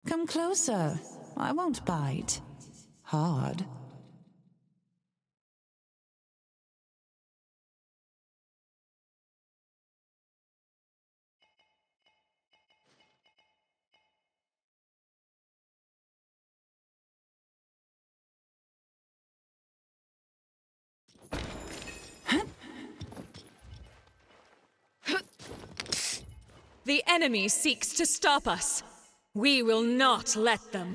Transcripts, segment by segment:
Come closer. I won't bite. Hard. The enemy seeks to stop us. We will not let them.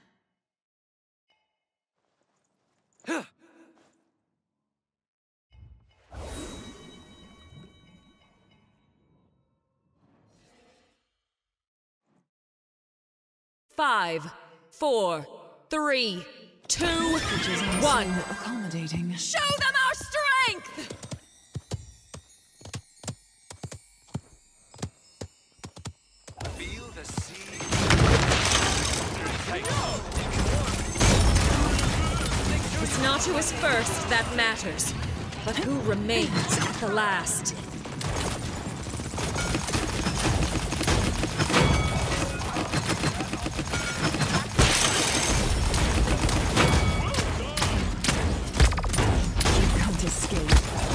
Five, four, three, two, one. Accommodating. Show them our strength! Feel the sea. It's not who is first that matters, but who remains at the last. You can't escape.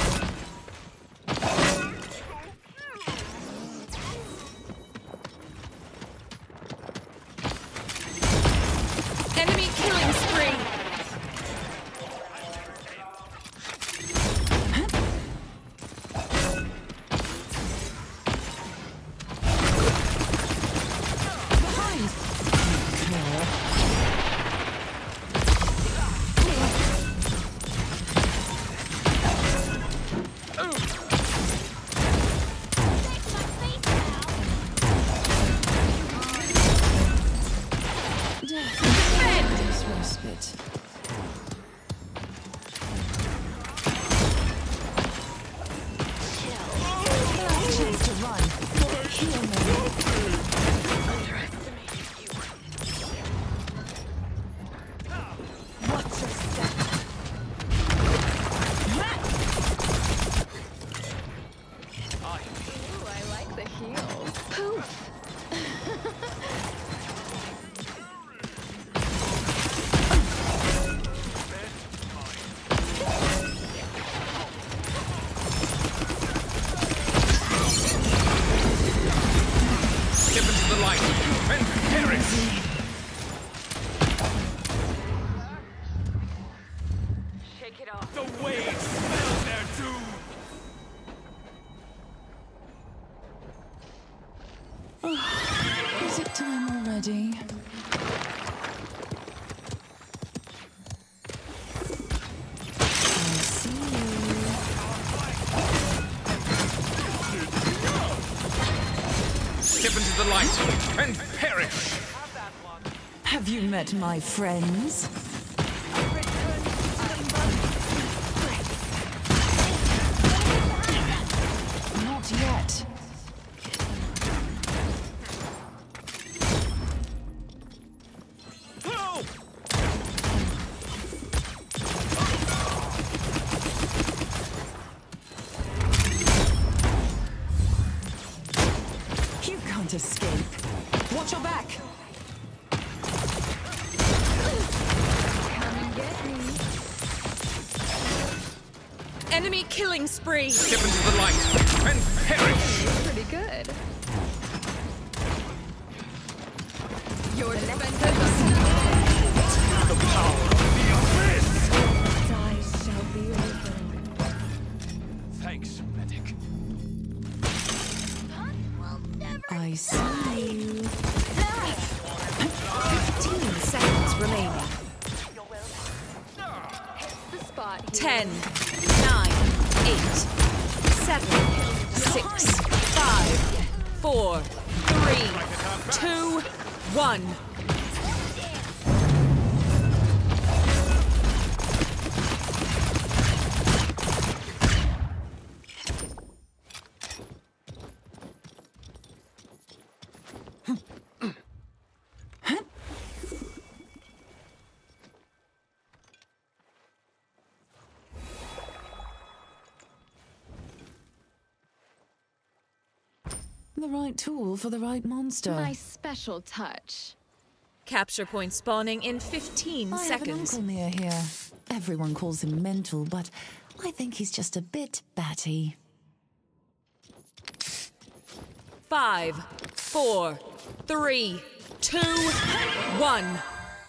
Enemy killing spree! Respite. Chance to run. Heal me. Watch your step. Ooh, I like the heels. Poof. Step into the light and perish. Shake it off. The waves smell their doom. Is it time already? I see you. Step into the light and perish. Have you met my friends? Not yet. Help! You can't escape. Watch your back. Come and get me. Enemy killing spree! Step into the light and perish. Pretty good. Your defense The power of the abyss. eyes shall be open. Thanks, medic. I see you. 15 seconds remaining. The spot here. 10, 9, 8, 7, 6, 5, 4, 3, 2, 1. The right tool for the right monster. My special touch. Capture point spawning in 15 I have an seconds. uncle near here. Everyone calls him mental, but I think he's just a bit batty. 5, 4, 3, 2, 1.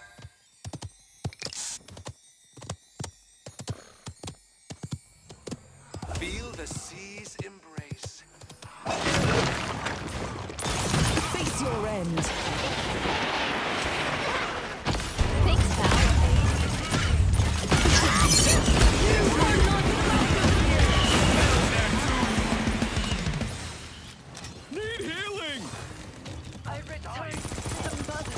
Feel the sea's embrace. Face your end. Thanks, pal. Need healing! I return to the mother.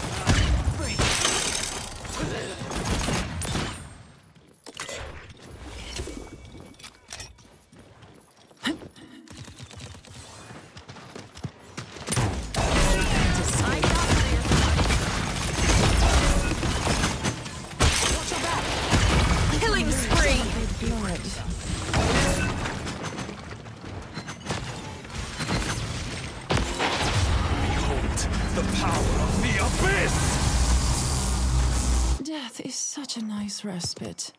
Killing spree! Blood. Behold the power of the abyss! Death is such a nice respite.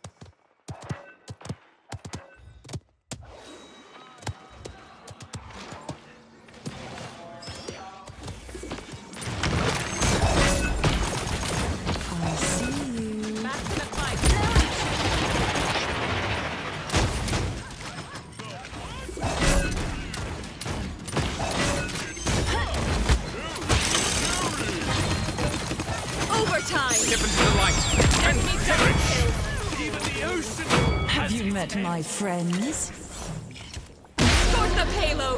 I see you. Back to the fight. Overtime! Step into the light and Enemy double kill! even the ocean! Have you met my friends? Sort the payload!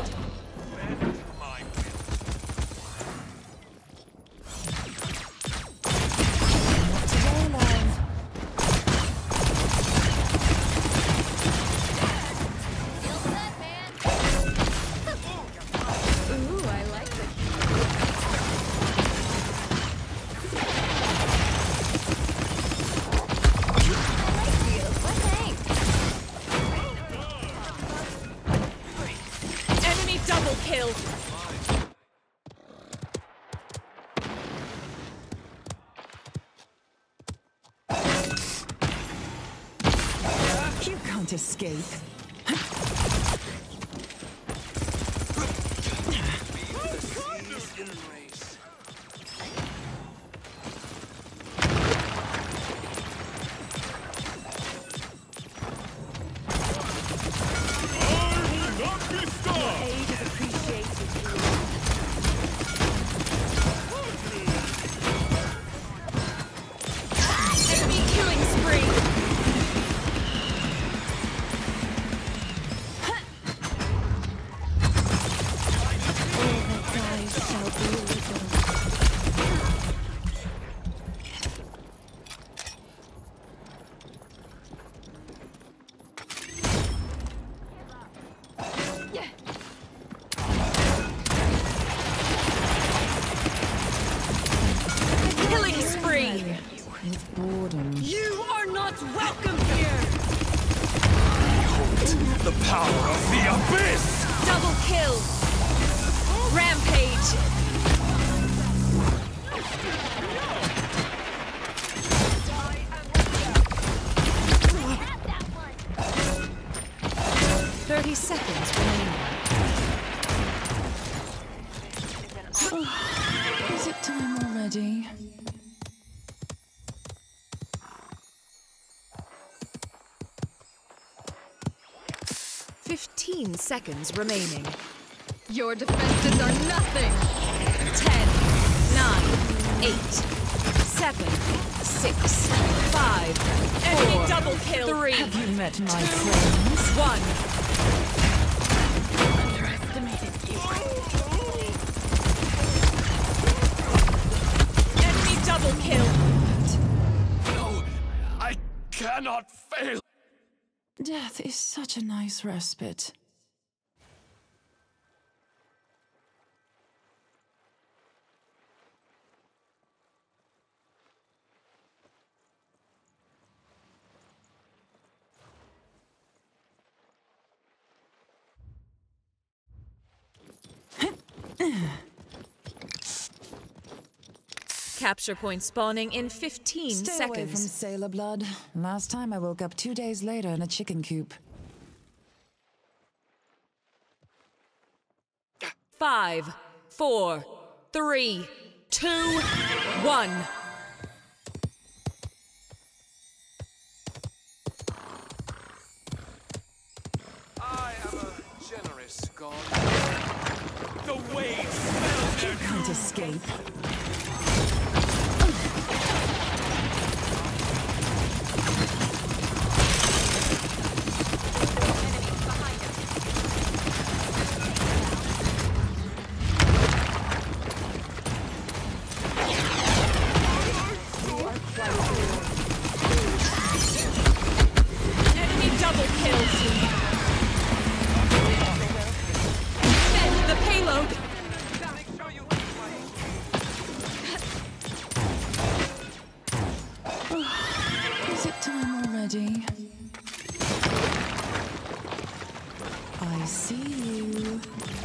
Not today, love. Feel good, man. Ooh, I like this. I like you. What thanks? Enemy double kill! You can't escape. Feel the sea's embrace. 30 seconds remaining. Is it time already? Fifteen seconds remaining. Your defenses are nothing. 10, 9, 8, 7, 6, 5, enemy double kill. 3, Have you met my friends? 1. Enemy double kill. No, I cannot fail. Death is such a nice respite. Capture point spawning in 15 Stay away from seconds. sailor blood. Last time I woke up 2 days later in a chicken coop. 5, 4, 3, 2, 1. I am a generous god. The waves smell their Can't escape. Enemy double kills. Defend the payload. Is it time already? I see you.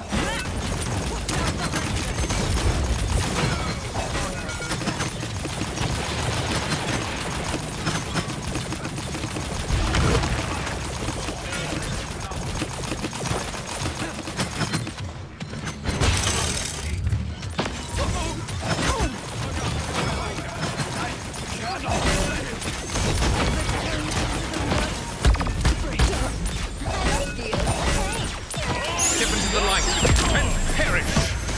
Step into the light and perish!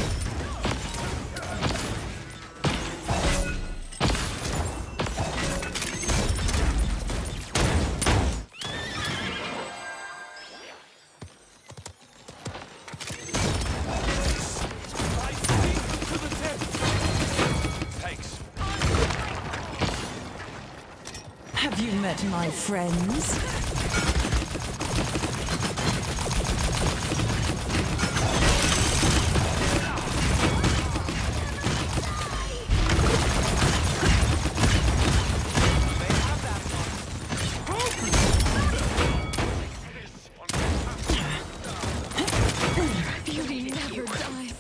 Thanks. Have you met my friends? Beauty never dies.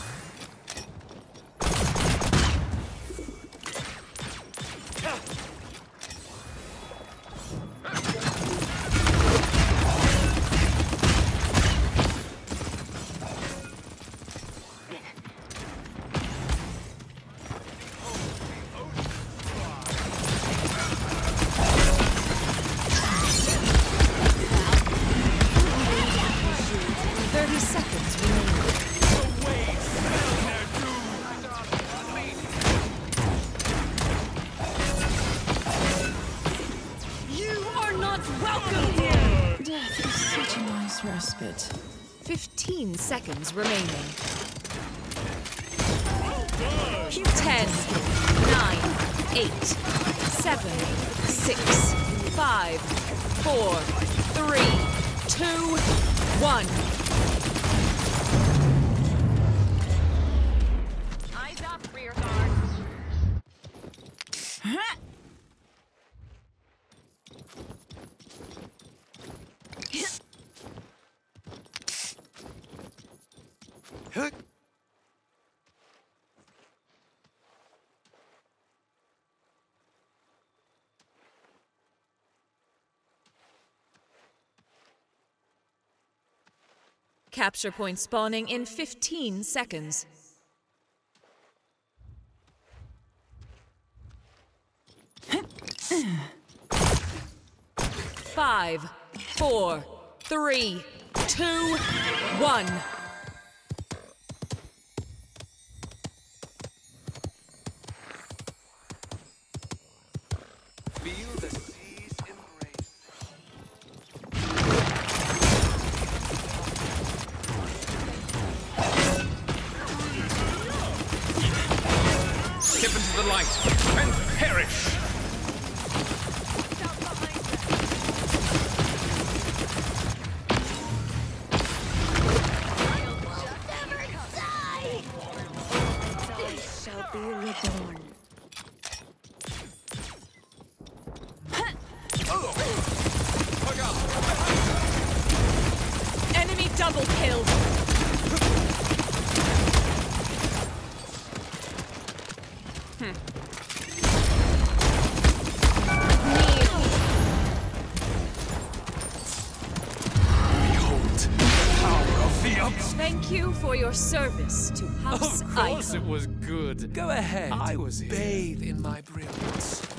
Death is such a nice respite. 15 seconds remaining. 10, 9, 8, 7, 6, 5, 4, 3, 2, 1. Eyes up, rear guard. Capture point spawning in 15 seconds. 5, 4, 3, 2, 1. Feel the sea's embrace. Step into the light and perish! Shall be reborn. Enemy double killed. Behold the power of the ups. Thank you for your service to House Of course Icon. it was good. Go ahead. I was here. Bathe in my brilliance.